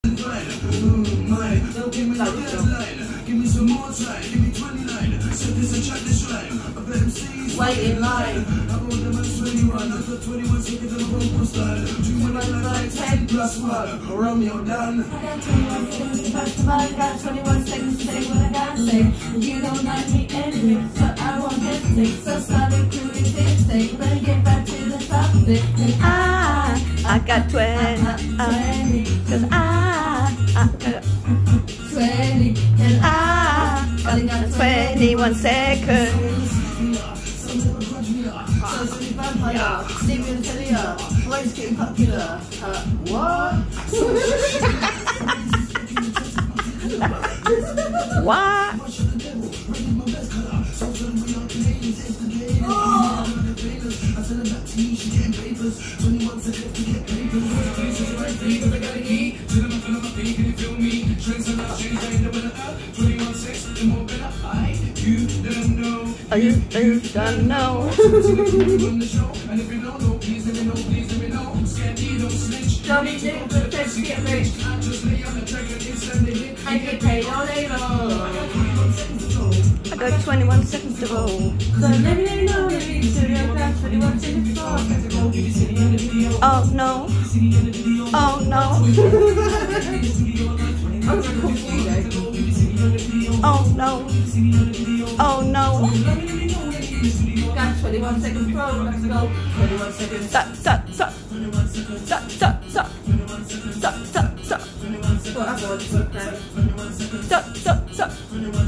Give me some more time, give me 29. Said there's a track this rhyme. I bet MC's wait in line. I bought them at 21. I got 21 seconds of a vocal style. 2 when I like 10 plus 1. Romeo done. I got 21 seconds to pass the mic. I got 21 seconds to say what I gotta say. You don't like me anyway, so I won't hesitate. So start including this thing. Better get back to the topic. And I got 20. Cause I got 20. And I got 21 seconds. Steven Talia, voice getting popular. What? What? Oh, you don't know. Johnny Dick, but let's get rich. I get paid all day long. I got 21 seconds to go. So let me know the video got 21 seconds to go. Oh no. Oh no. I'm gonna cook you guys. Oh no. Oh no. Got 21 seconds pro, let's go. 21 seconds. Suck, suck, suck. Suck, suck, suck. Suck, suck, suck. Well, I'm going to suck that. Suck, suck, suck.